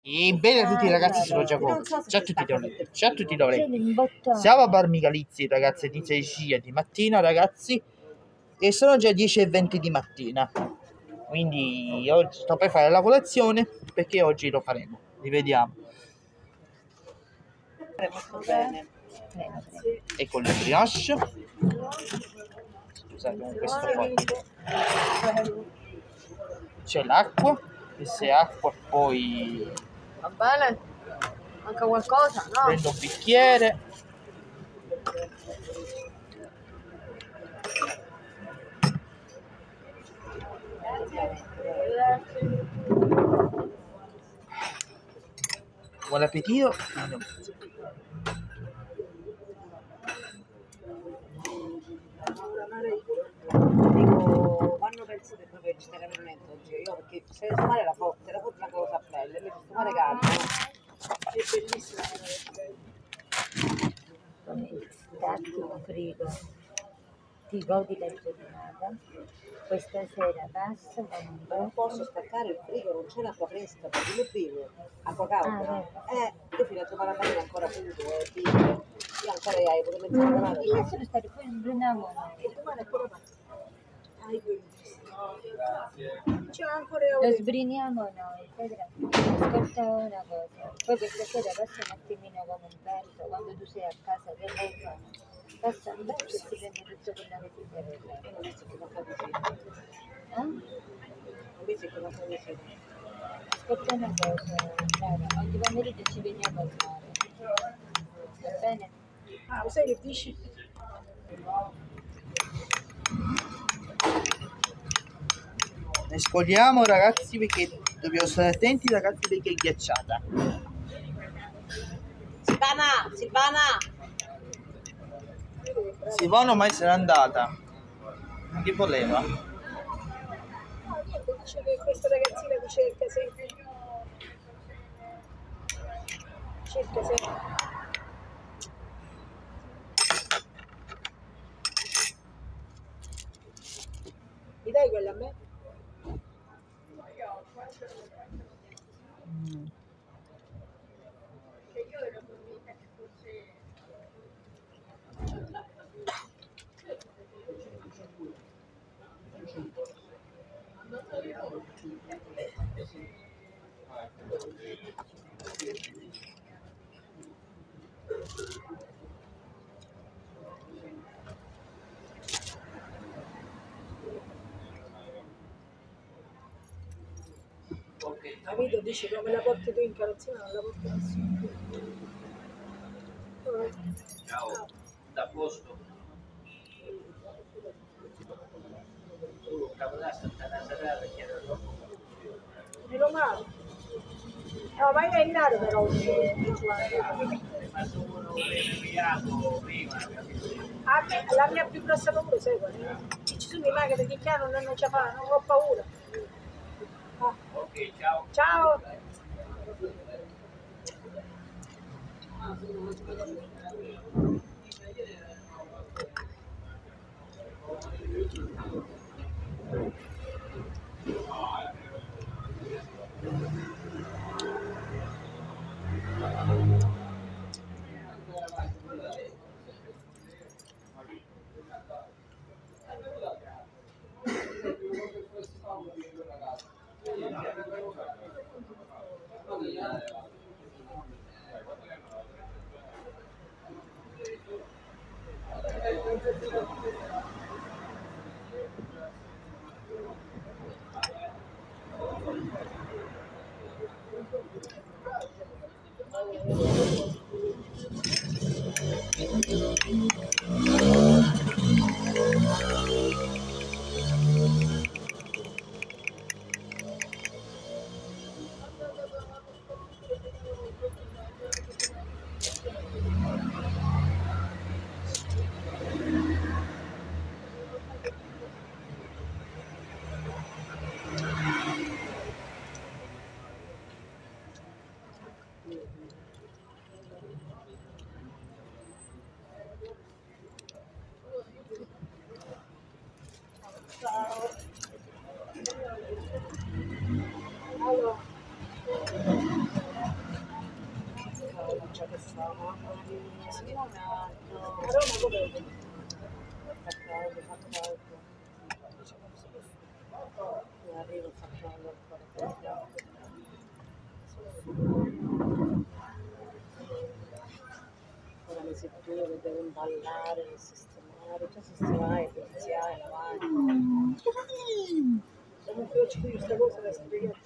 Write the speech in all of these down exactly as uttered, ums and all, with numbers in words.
E bene a tutti Ah, ragazzi, no, sono no. Giacomo. Non so se Ciao a si tutti stacca dovrei. tutto. Ciao a tutti dovrei. C'è un bottone. Siamo a Bar Migalizzi ragazzi, di sei scia di mattina ragazzi. E sono già dieci e venti di mattina. Quindi oggi sto per fare la colazione perché oggi lo faremo. Rivediamo. Molto bene. Prego, prego. Ecco le brioche. Scusate, con questo qua. C'è l'acqua. Questa è acqua, poi Va bene? Manca qualcosa? No? prendo un bicchiere. Buon appetito. Dico, quando pensi del proprio vegetarianamente oggi? Io perché se fumare la fotte, la fotte è una cosa a pelle, invece fumare carne è bellissima. Con il stacchi in frigo. Ti godi la giornata. Questa sera passo con un Ma non po'. posso staccare il frigo, non c'è l'acqua fresca, perché io bevo acqua Ah, calda. vero. Eh, io fino a domani mattina ancora fumo e bevo. Io ancora hai potuto mettere la Io sono stati poi in Brunamo. e domani ancora va. Hai c'è ancora Lo sbriniamo noi, vedrai. Ascolta una cosa. Poi questa sera passa un attimino come un verso, quando tu sei a casa che vuoi fare. Passa un verso e si prende tutto quello che ti serve. Eh? invece che la fai così. Ascolta una cosa, cara, oggi pomeriggio ci veniamo al mare. Va bene? Ah, lo sai che dici? Mescoliamo ragazzi perché dobbiamo stare attenti ragazzi perché è ghiacciata. Silvana, Silvana! Silvana ormai se n'è andata. Che voleva? No, niente, dice che questa ragazzina ti cerca sempre. Cerca sempre. Mi dai quella a me? Mm. Capito? Dice come la porti tu in carrozzina non la porti nessuno. Ciao, da posto. Tu, cavolazzo, sta a salare perché era troppo. Meno male. No, ma io è in nado però. È rimasto uno ben inviato prima, capito? A me, la mia più grossa paura, sai qual è? Che ci sono i maghi che chiamano non ce la fanno, non ho paura. Ah. Ok, ciao. Ciao! Allora. Sì, no, ma a Roma come fa caldo, fa caldo. Non arrivo, fa caldo ancora. Ora le setture che devo imballare, le sistemare, già sistemare, iniziare, lavare. Comunque io ci dico questa cosa da spiegare.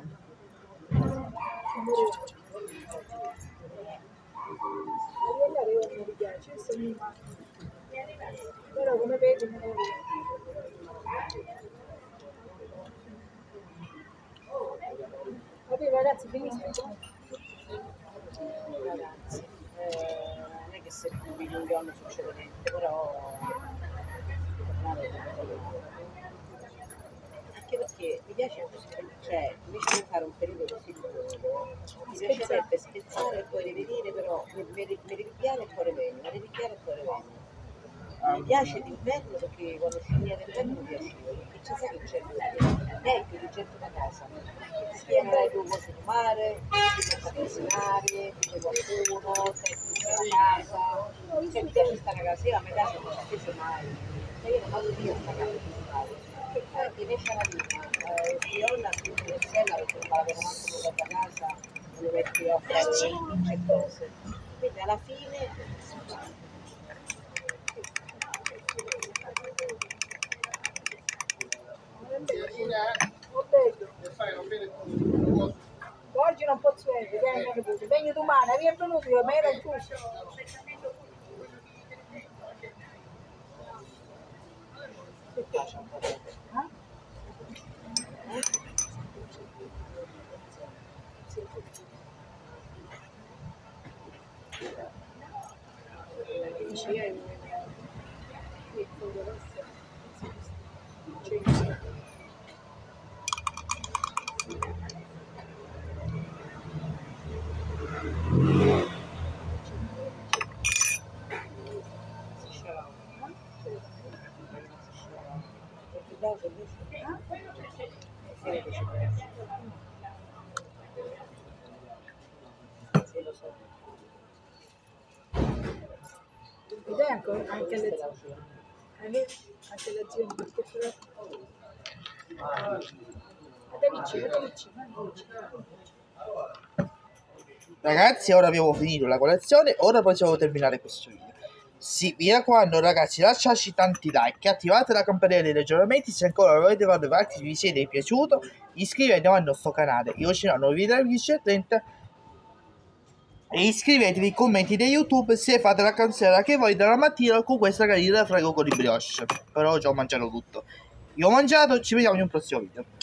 Tagliare ora non mi piace, questo mi manca. Però come vedi non è vero. Vabbè ragazzi, finisco. Ragazzi, eh, non è che se tu vivi un giorno succede niente, però anche perché mi piace, cioè invece di fare un periodo così lungo, mi piacerebbe spezzare e poi rivenire, però mi ripigliare e poi rivenire, mi ripigliare e poi rivenire. Mi piace d'inverno perché quando si viene d'inverno mi piace, perché c'è sai che c'è è più di gente da casa, si viene due cose di mare, si fa cucinare, c'è qualcuno, c'è chi c'è la casa, se mi piace stare a casa, io a me casa non ci spese mai, cioè io non vado via sta casa di stare, perché invece la vita, io la più di Rossella perché non vado manco da casa, non mi metti a fare certe cose, quindi alla fine oggi non posso vedere, vengo domani, è venuto io, ma era il corso. Ed è anche, anche le anche le azioni perché ragazzi, ora abbiamo finito la colazione, ora possiamo terminare questo video. Sì, mi raccomando ragazzi, lasciateci tanti like, attivate la campanella dei aggiornamenti se ancora non avete fatto parte, vi siete piaciuto, iscrivetevi al nostro canale, io ci sono nuovi video alle trenta e iscrivetevi ai commenti di YouTube se fate la canzone che voi dalla mattina con questa carina da frego con i brioche. Però oggi ho mangiato tutto. Io ho mangiato, ci vediamo in un prossimo video.